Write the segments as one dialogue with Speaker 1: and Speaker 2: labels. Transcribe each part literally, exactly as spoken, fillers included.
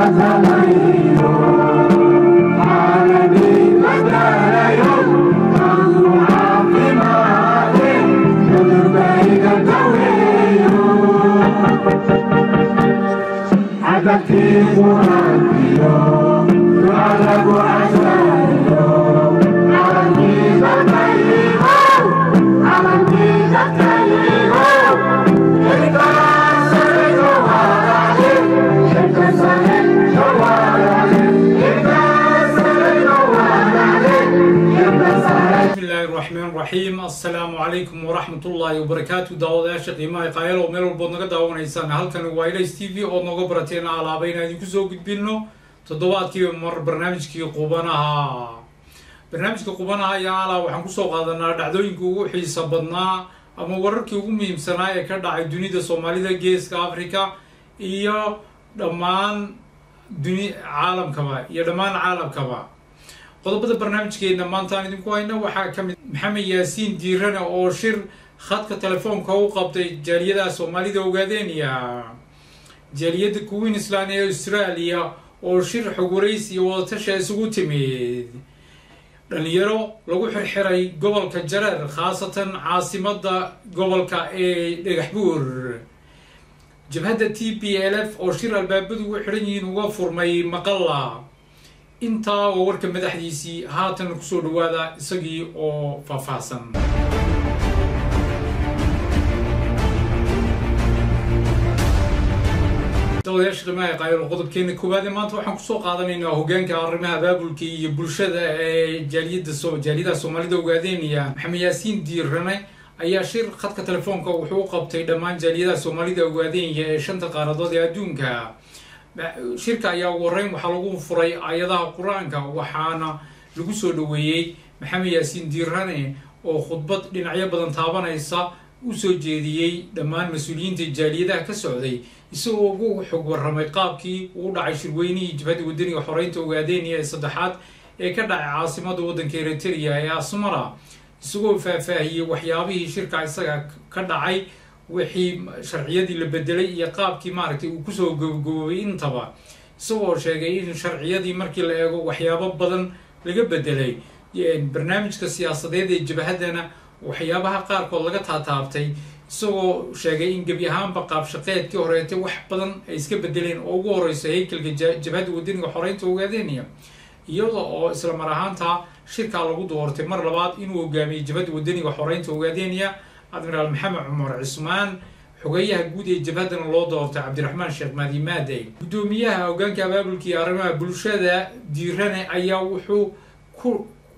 Speaker 1: السلام عليكم ورحمة الله وبركاته. داود يا شقي ما يقايل وميل والبودنا داونا إنسان هل كان وايليس تي في أو نوجا براتين على بين هذه كزوج بينه تضوات كي مر برنامج كي قبناها برنامج كي قبناها يا على وحنكسو قادنا دعوين كو حسابنا أما ورك يومي مسنايا كذا الدنيا الصومالية دا جيس كأفريقيا إياه دمان دنيا عالم كما يا دمان عالم كما qodobada barnaamijkeena maanta aan idinku hayno waxaa ka mid Maxamed Yaasiin Diirane oo shir khadka telefoonka u qabtay jaaliyada Soomaalida Ogaadeniya jaaliyada Queensland ee Australia oo shir xogwaraysi iyo wadatasha isugu timid dhalinyaro lagu xirxiray gobolka Jarar khaasatan caasimada gobolka ee Dhagaxbuur jabhadda T P L F oo shir albaabadu u xiran yihiin uga furmay Maqalla intaa oo warka madaxdiisii haatan ku soo dhawaada isagii oo faahfaahsan dawlayaasha qiimaha qaayl qodobkeena koowaad maanta waxaan ku soo qaadanaynaa hoggaanka arrimaha baabulka iyo bulshada ee jaaliyada soo jaaliyada Soomaalida Ogaadeniya Maxamed Yaasiin Diirane ayaa shir khadka telefoonka wuxuu u qabtay dhammaan jaaliyada Soomaalida Ogaadeniya ee shanta qaaradood ee adduunka shirka ayaa ugu horeyn waxaa lagu furay aayadaha quraanka waxaana lagu soo dhaweeyay Maxamed Yaasiin Diirane oo khudbad dhinacyo badan taabanaysa u soo jeediyay dhammaan mas'uuliyiinta jaaliyadaha ka socday isagoo ugu xog warramay qaabkii uu dhacay shirweynihii jabhadda wadaniga xoreynta Ogaadeniya ee saddexaad ee ka dhacay caasimadda waddanka Eritrea ee Asmara isagoo faahfaahiyay waxyaabihii shirka isaga ka dhacay wixii sharciyadii la bedelay iyo qaabkii maaragtay uu ku soo gabagabay intaba isagoo sheegay in sharciyadii markii la eego waxyaabo badan laga bedelay barnaamijka siyaasadeed ee jabhadana waxyaabaha qaarkood laga taataabtay isagoo sheegay in gebi ahaanba qaab shaqeedkii horeetay wax badan ay iska bedeleen oo ugu horeysa haykalka jabhadda wadaniga xoreynta Ogaadeniya iyadoo oo isla mar ahaanta shirka lagu doortay mar labaad inuu hogaamiyo jabhadda wadaniga xoreynta Ogaadeniya admiral Maxamed Cumar Cismaan xogayaha guud ee jabhadana loo doortay Cabdiraxmaan Sheekh Maadi Maadey gudoomiyaha hoggaanka baabulka iyo arrimaha bulshada Diirane ayaa wuxuu ku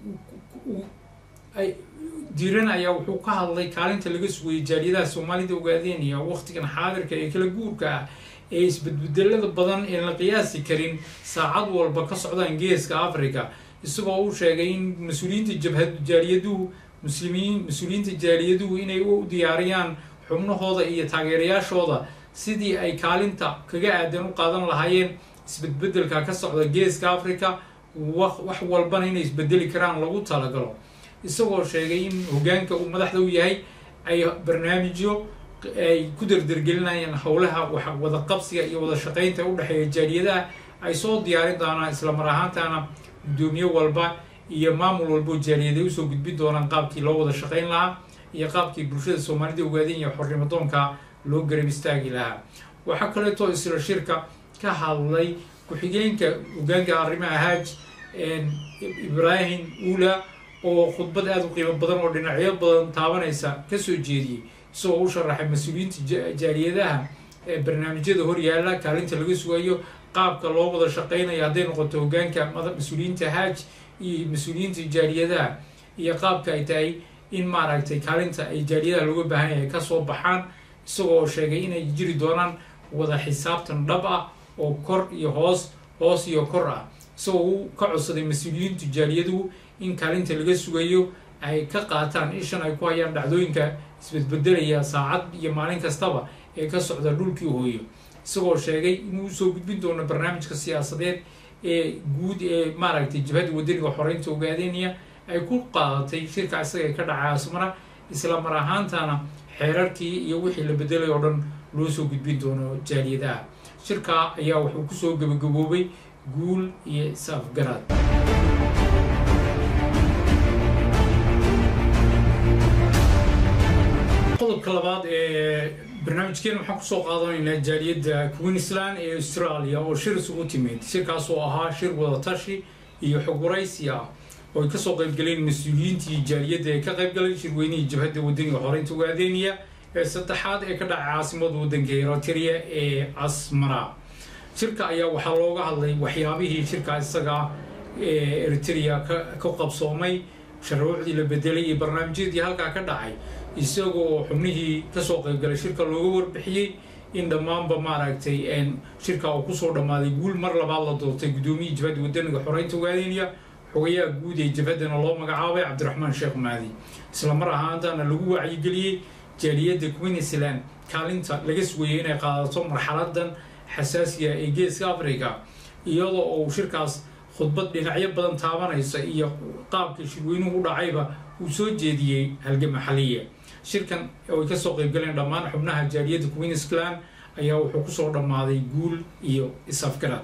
Speaker 1: ay Diirane ayaa wuxuu ka hadlay kaalinta laga sugayay jaaliyadaha Soomaalida Ogaadeniya waqtigan xaadirka ee kala guurka ah ee isbedbedelada badan ee la qiyaasi karin saacad walba ka socdaan geeska Afrika isagoo uu sheegay in mas'uuliyiinta jabhadda jaaliyaduhu muslimiin mas'uuliyiinta jaaliyaduhu inay u diyaariyaan xubnahooda iyo taageerayaashooda sidii ay kaalinta kaga aadan u qaadan lahaayeen isbedbedelka ka socda geeska Afrika wax walbana inay isbedeli karaan lagu talagalo isagoo sheegay in hoggaanka uu madaxda u yahay ay barnaamijyo ay ku dardargelinayaan howlaha wada qabsiga iyo wada shaqaynta u dhaxeeya jaaliyadaha ay soo diyaarin doonaan isla mar ahaantaana gudoomiye walba iyo maamul walba jaaliyada u soo gudbin doonaan qaabkii loo wada shaqayn lahaa iyo qaabkii bulshada Soomaalida Ogaadeniya xornimo doonka loo garab istaagi lahaa waxa kale oo isla shirka ka hadlay ku-xigeenka hoggaanka arrimaha Haaj Ibrahim Ula oo khudbad aad u qiimo badan oo dhinacyo badan taabanaysa ka soo jeediyay isagoo u sharaxay mas'uuliyiinta jaaliyadaha ee barnaamijyada hor yaala kaalinta laga sugayo qaabka loo wada shaqaynayo hadday noqoto hoggaanka mas'uuliyiinta Haaj iyo mas'uuliyiinta jaaliyadaha iyo qaabka ay tahay in maaragtay kaalinta ay jaaliyadaha looga baahan yahay ka soo baxaan isagoo sheegay inay jiri doonaan wada xisaabtan dhab ah oo kor iyo hoos hoos iyo kor ah isagoo uu ka codsaday mas'uuliyiinta jaaliyaduhu in kaalinta laga sugayo ay ka qaataan ishan ay ku hayaan dhacdooyinka isbedbedelaya saacad iyo maalin kastaba ee ka socda dhulkii hooyo isagoo sheegay inuu soo gudbin doono barnaamijka siyaasadeed ee guud ee maaragtay jabhadda wadaniga xoreynta Ogaadeniya ay ku qaadatay shirka isaga ka dhacay Asmara isla mar ahaantana xeerarkii iyo wixii la bedelay oo dhan loo soo gudbin doono jaaliyadaha shirka ayaa wuxuu kusoo gabagaboobay guul iyo is-afgarad. qodobka labaad ee barnaamijkeena waxaan kusoo qaadanaynaa jaaliyadda Queensland ee Australia oo shir isugu timid. shirkaas oo ahaa shir wada tashi iyo xog waraysi ah oo ay kasoo qayb galeen mas-uuliyiintii jaaliyadda ee ka qayb galay shirweynihii jabhadda waddanka xoreynta Ogaadeniya ee saddexaad ee ka dhacay caasimadda waddanka Eritrea ee Asmara. shirka ayaa waxaa looga hadlay waxyaabihii shirka isaga ee Eritrea ka qabsoomay, sharruucdii la bedelay iyo barnaamijyadii halkaa ka dhacay, isagoo xubnihii kasoo qayb galay shirka looga warbixiyey in dhammaanba maaragtay shirka uu kusoo dhammaaday guul. mar labaad la doortay gudoomiyihii jabhadda waddanka xoreynta Ogaadeniya, xogayaha guud ee jabhaddana loo magacaabay Cabdiraxmaan Sheekh Mahdi. isla mar ahaantaana lagu wacyigeliyey jaaliyadda Queensland kaalinta laga sugayay inay qaadato marxaladan xasaasiga ee geeska Afrika, iyadoo uu shirkaas khudbad dhinacyo badan taabanaysa iyo qaabka shirweynuhu u dhacayba uu soo jeediyey halgama xaliya. shirkan oo ay kasoo qayb galeen dhammaan xubnaha jaaliyadda Queensland ayaa wuxuu kusoo dhammaaday guul iyo is-afgarad.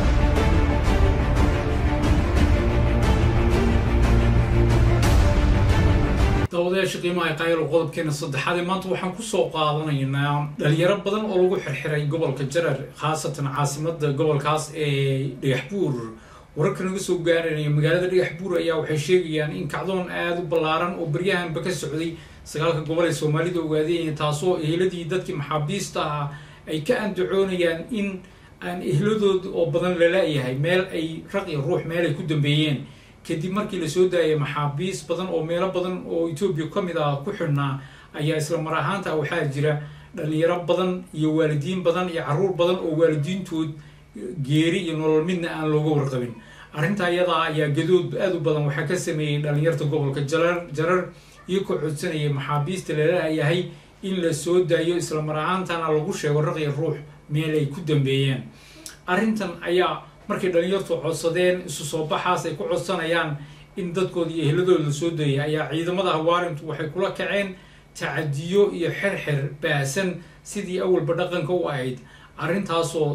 Speaker 1: dawadayaasha qiimaha qayl qodobkeena saddexaad ee maanta waxaan kusoo qaadanaynaa dhalinyaro badan oo lagu xirxiray gobolka Jarar, khaasatan caasimadda gobolkaas ee Dhagaxbuur. wararka naga soo gaaraya magaalada Dhagaxbuur ayaa waxay sheegayaan in kacdoon aad u ballaaran oo baryahanba ka socday sagaalka gobol ee Soomaalida Ogaadeniya, taasoo eheladii dadkii maxaabiista ah ay ka andacoonayaan in aan ehladooda oo badan la laayahay meel ay raq iyo ruux meel ay ku dambeeyeen kadib markii la soo daayay maxaabiis badan oo meelo badan oo Itoobiya ka mid ah ku xidhnaa. ayaa isla mar ahaanta waxaa jira dhalinyaro badan iyo waalidiin badan iyo carruur badan oo waalidiintood geeri iyo nolol midna aan looga warqabin. arrinta iyada ayaa gadood aad u badan waxaa ka sameeyey dhalinyarta gobolka Jarar iyagoo codsanayay maxaabiista la laayahay in la soo daayo, isla mar ahaantana lagu sheego raq iyo ruux meel ay ku dambeeyeen. arrintan ayaa markay dhalinyartu codsadeen isu soo baxaas ay ku codsanayaan in dadkooda iyo ehladooda la soo daayay, ayaa ciidamada hawaarintu waxay kula kaceen tacadiyo iyo xirxir baasan sidii awalba dhaqanka u ahayd. arrintaasoo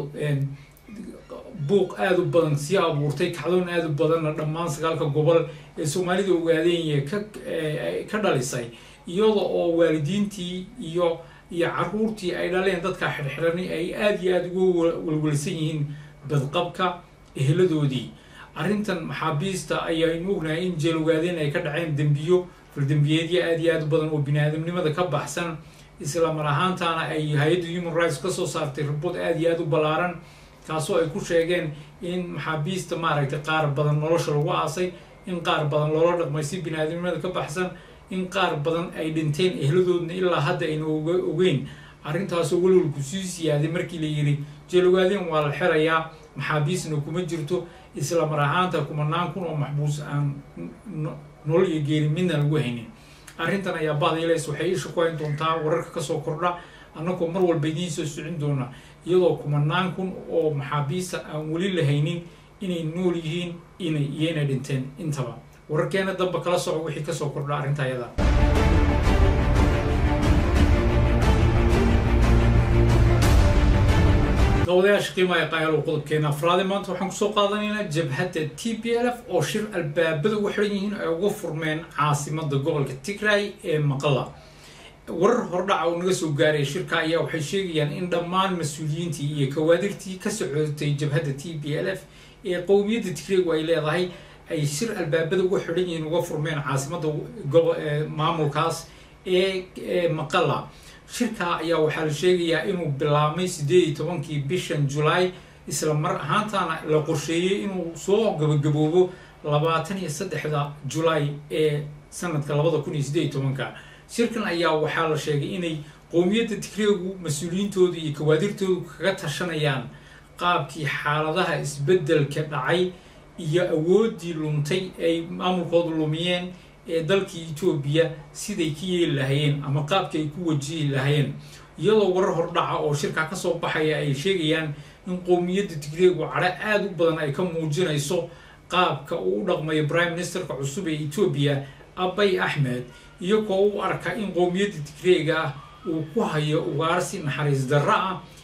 Speaker 1: buuq aad u badan sii abuurtay, kacdoon aad u badanna dhammaan sagaalka gobol ee Soomaalida Ogaadeniya ka dhalisay, iyada oo waalidiintii iyo iyo carruurtii ay dhaleen dadka xirxirani ay aad iyo aad ugu walwalsan yihiin badqabka eheladoodii. arrintan maxaabiista ayaynu ognahay in jeel Ogaadeen ay ka dhaceen dembiyo faldembiyeedyo aad iyo aad u badan oo biniaadamnimada ka baxsan, isla mar ahaantaana ay hay-adda Human Rights kasoo saartay ribood aad iyo aad u ballaaran, kaasoo ay ku sheegeen in maxaabiista maaragtay qaar badan nolosha lagu aasay, in qaar badan loola dhaqmay si biniaadamnimada ka baxsan, in qaar badan ay dhinteen eheladoodna ilaa hadda aynu ogeyn. arrintaasoo walwalku sii siyaaday markii la yidhi jeel Ogaadeen waa la xirayaa, maxaabiisna kuma jirto, isla mar ahaanta kumanaan kun oo maxbuus aan nolol iyo geeri midna lagu haynin. arrintan ayaa baadayleys waxay isha ku hayn doontaa wararka kasoo kordha, annagoo mar walba idiin soo socin doona, iyadoo kumanaan kun oo maxaabiista aan weli la haynin inay nool yihiin inay iyana dhinteen intaba. wararkeena damba kala soco wixii kasoo kordha arrinta ayada. dawadayaasha qiimaha qayl qodobkeena afraad maanta waxaan kusoo qaadanaynaa jabhadda T P L F oo shir albaabada ugu xiran yihiin ay uga furmeen caasimadda gobolka Tigray ee Maqalla. warar hordhaca oo naga soo gaaray shirka ayaa waxay sheegayaan in dhammaan mas'uuliyiintii iyo kawaadirtii ka socotay jabhadda T P L F ee qowmiyadda Tigray ay leedahay ay shir albaabada ugu xiran yihiin uga furmeen caasimadda maamulkaas ee Maqalla. shirka ayaa waxaa la sheegayaa inuu bilaabmay sideed iyo tobankii bishan July, isla mar ahaantana la qorsheeyey inuu soo gabagaboobo labaatan iyo saddexda July ee sanadka labada kun iyo siddeed iyo tobanka. shirkan ayaa waxaa la sheegay inay qowmiyadda Tigraygu mas'uuliyiintooda iyo kawaadirtoodu kaga tashanayaan qaabkii xaaladaha isbedelka dhacay iyo awoodii luntay ay maamulkoodu lumiyeen ee dalkii Itoobiya siday ka yeeli lahaayeen ama qaabkay ku wajihi lahaayeen. iyadoo warar hordhaca oo shirka ka soo baxaya ay sheegayaan in qowmiyadda Tigraygu cadho aad u badan ay ka muujinayso qaabka uu u dhaqmayo Prime Ministerka cusub ee Itoobiya Abiy Ahmed, iyagoo u arka in qowmiyadda Tigrayga uu ku hayo ugaarsi naxariis darro ah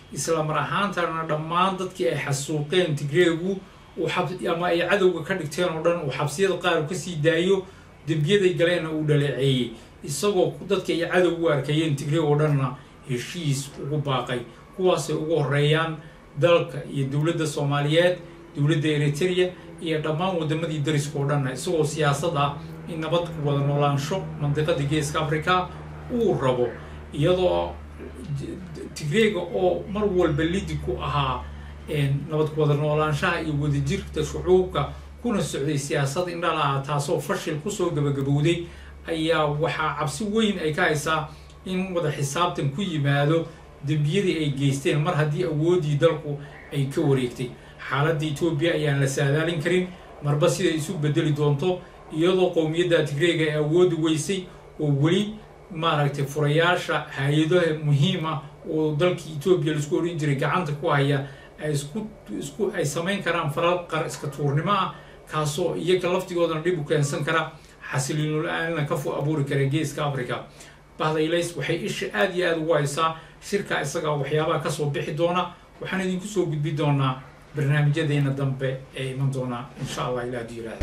Speaker 1: isla mar ahaantana dhammaan dadkii ay xasuuqeen tigreegu uu xab ama ay cadowga ka dhigteen oo dhan uu xabsiyada qaar ka sii daayo dembiyaday galeenna uu dhaleeceeyey isagoo dadka ay cadow u arkayeen tigreeg oo dhanna heshiis ugu baaqay kuwaasay ugu horeeyaan dalka iyo dowladda Soomaaliyeed dowladda Eritrea iyo dhammaan wadamadii dariska oo dhan isagoo siyaasad ah in nabad ku wada noolaansho mandiqada Geeska Afrika uu rabo iyadoo tigreega oo mar walba lidi ku ahaa nabad ku wada noolaanshaha iyo wadajirka shucuubka kuna socday siyaasad indhala taasoo fashil ku soo gabagabowday ayaa waxa cabsi weyn ay ka haysaa in wada xisaabtan ku yimaado dembiyadii ay geysteen mar haddii awoodii dalku ay ka wareegtay xaaladda Ethiopia ayaan la saadaalin karin marba sida isu bedeli doonto iyadoo qowmiyadda tigreega ay awood weysay oo weli maaragtay furayaasha hay'adaha muhiim ah oo dalka Ethiopia la isku orin jiray gacanta ku haya ay isku isku ay sameyn karaan falal qar iska tuurnimo ah kaasoo iyaga laftigoodana dhib u keensan kara xasilooni la'aan ka fu abuuri kara Geeska Afrika bahda Ilays waxay isha aad iyo aad ugu haysaa shirka isaga waxyaabaha ka soo bixi doona waxaan idinku soo gudbi doonaa barnaamijyadeena dambe ee iman doona insha Allah ila diiraad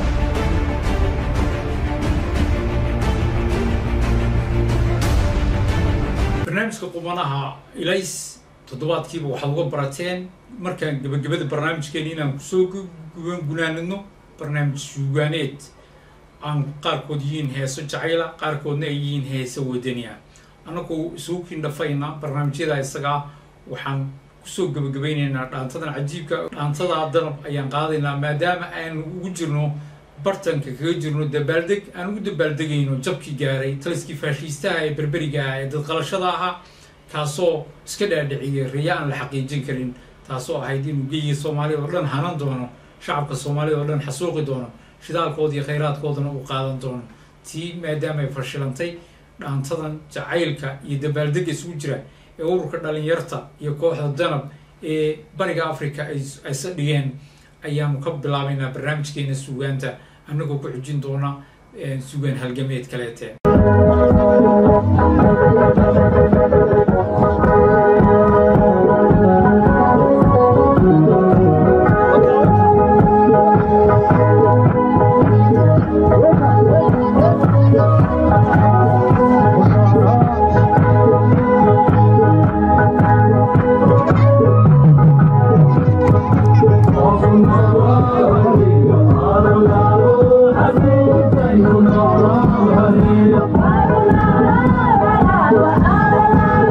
Speaker 1: barnaamijka qubanaha Ilays toddobaadkiiba waxaad uga barateen markaan gabagabada barnaamijkeena inaan kusoo gunaanadno barnaamij suugaaneed aan qaarkood yihiin heeso jacayla qaarkoodna ay yihiin heeso wadani ah anagoo isugu kindhafayna barnaamijyada isaga waxaan kusoo gabagabaynaynaa dhaantadan cajiibka dhaantada danab ayaan qaadaynaa maadaama aan ugu jirno bartanka kaga jirno dabaaldeg aan ugu dabaaldegayno jabkii gaaray taliskii faashiistaha ee berberiga ah ee dadqalashada ahaa kaasoo iska dhaadhiciyay riya aan la xaqiijin karin taasoo ahayd inuu geeyiga Soomaalida oo dhan hanan doono shacabka Soomaalida oo dhan xasuuqi doono shidaalkoodii iyo kheyraadkoodana uu qaadan doono tii maadaama ay fashilantay dhaantadan jacaylka iyo dabaaldega isugu jira ee ururka dhalinyarta iyo kooxda danab ee bariga Afrika ay ay dhigeen ayaanu ka bilaabaynaa barnaamijkeena suugaanta annagoo ku xujin doona suugaan halgameed kaleete
Speaker 2: la la la la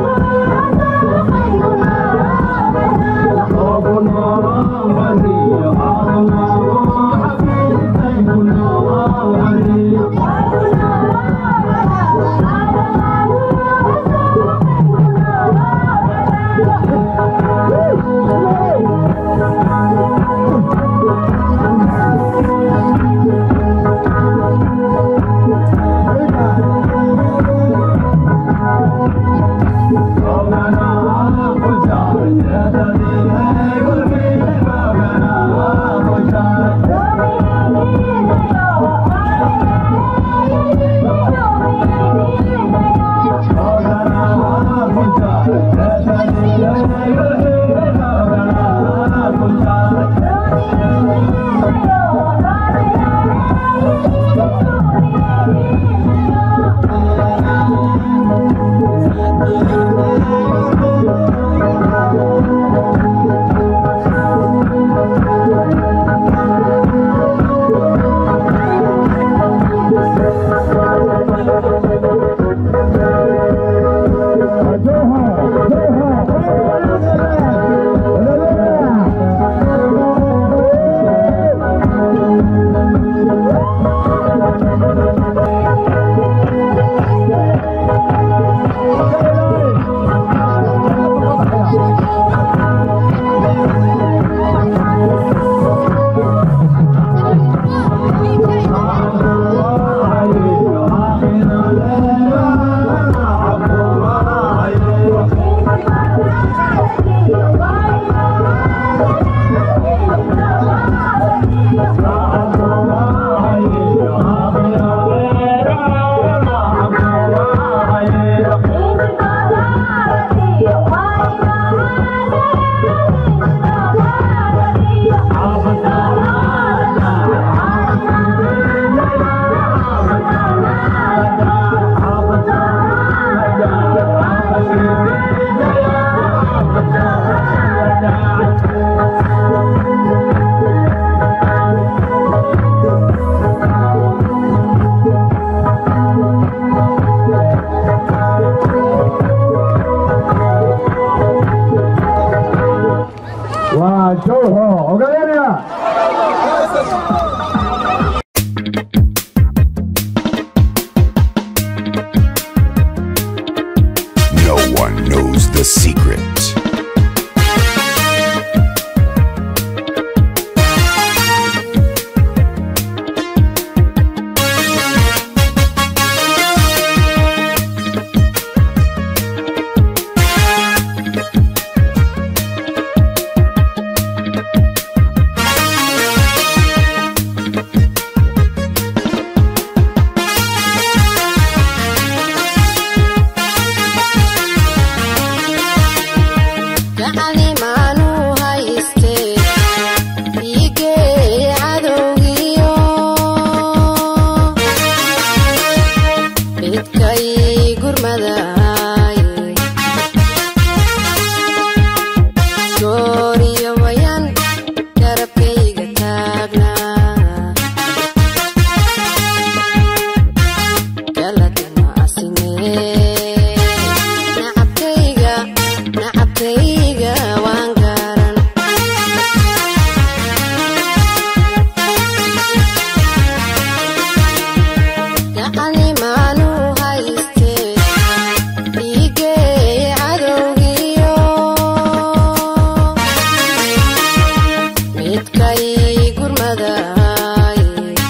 Speaker 2: gabaday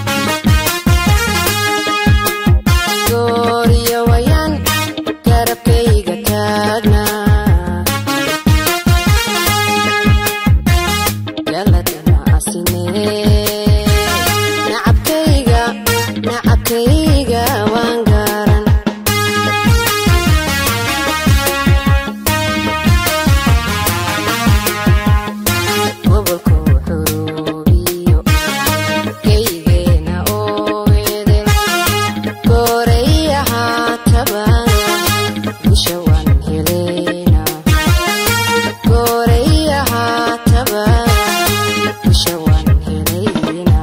Speaker 2: gooriyo wayaan garabkayga taagna galadana asine nacabkayga nacabkayga waan garan gobolku xuruubiyo kaygeena oo edel gooreeyaha tabana busha waan heleyna gooreeyaha tabana busha waan heleyna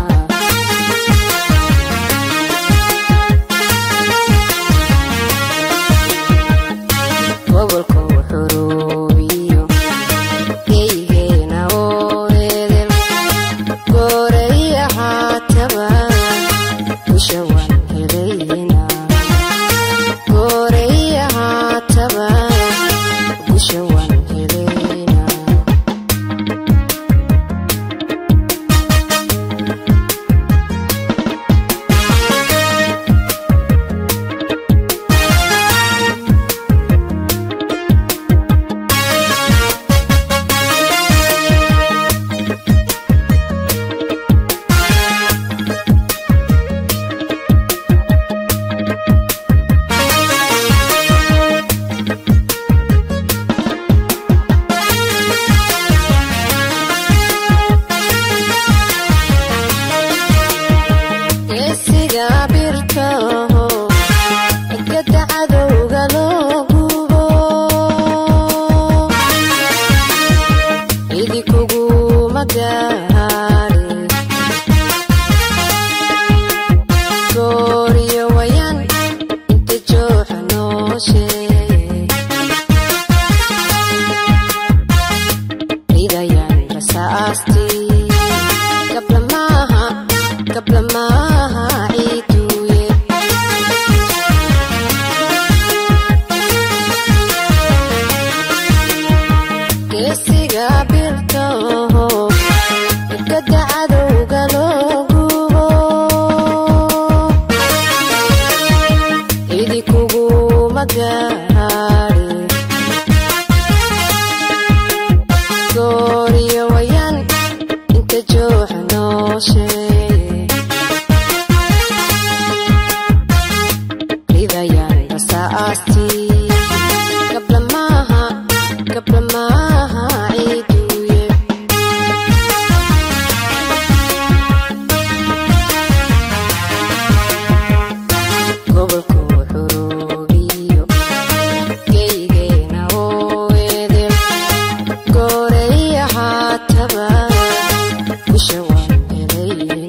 Speaker 2: gobolku xuruubiyo kaygeena oo edel gooreeyaha tabana busha waan heleyna gooreeyaha tabana busha waan heleyna geesiga birtaho gada cadowga loo gubo cidi kuguma gaadhin gooriyo wayaan inta jooxa noo sheeg ridayaan rasaastii gabla maaha gabla maaha ciiduye geesiga birtaho gada cadowga loo gubo cidi kuguma gaadhin gooriyo wayaan inta jooxa noo sheeg ridayaan rasaastii gabla maaha gabla maaha ciiduye gobolku xuruubiyo kaygeena oo edel gooreeyaha tabana busha waan heleyna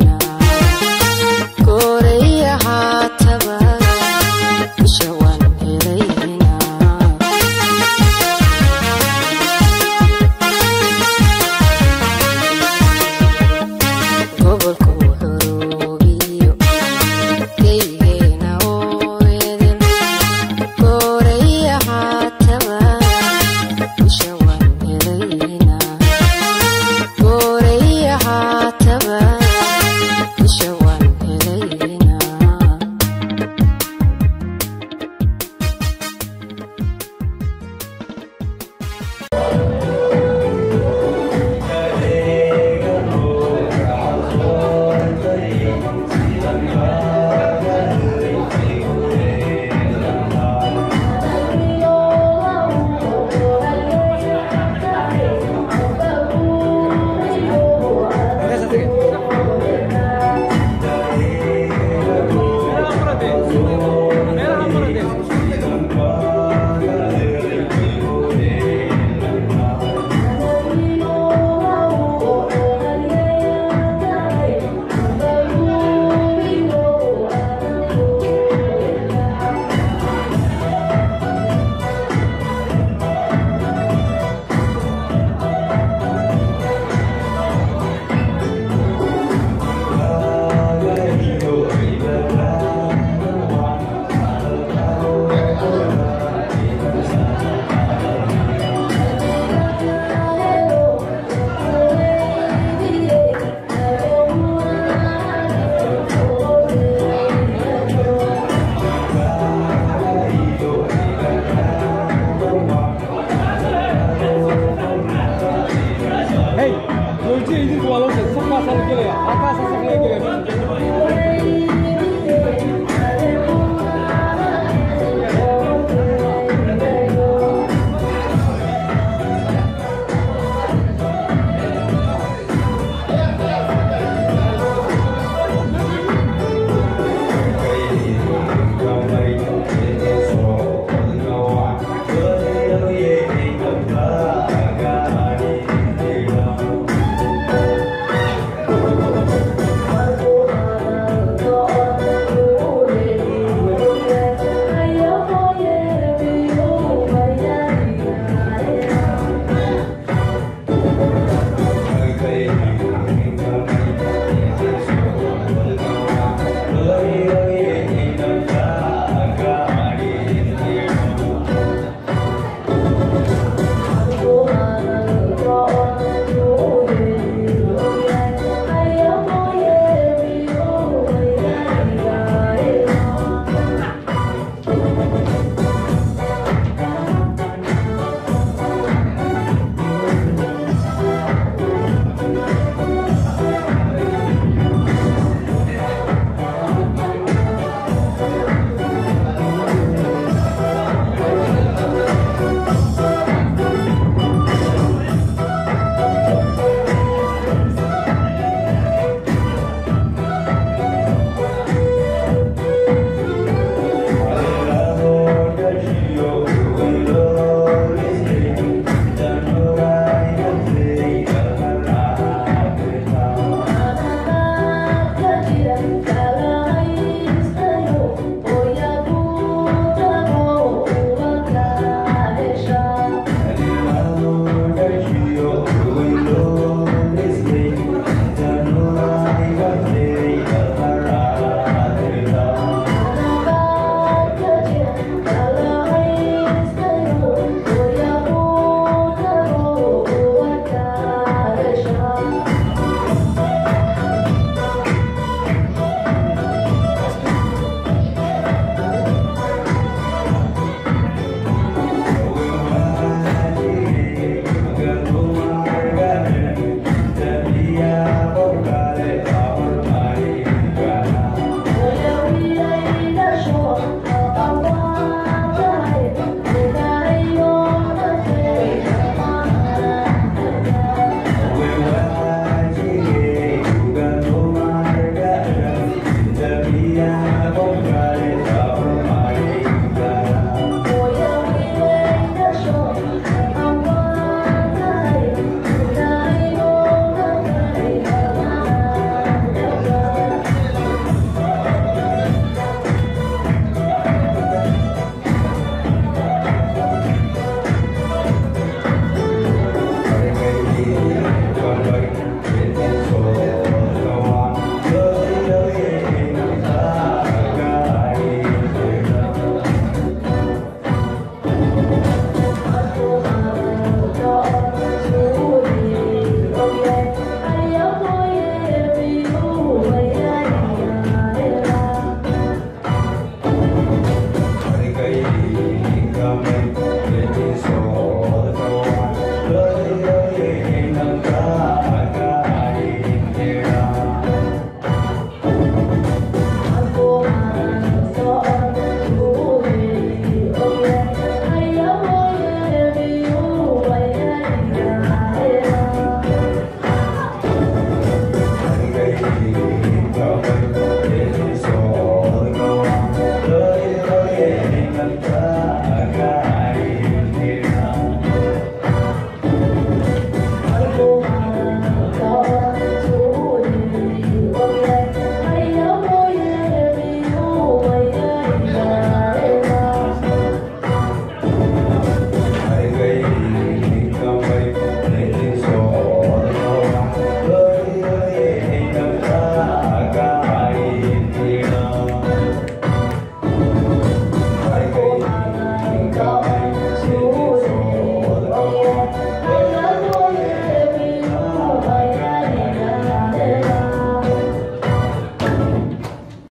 Speaker 3: waa loo sheegay safkaas la gelaya halkaas saf laga gelaya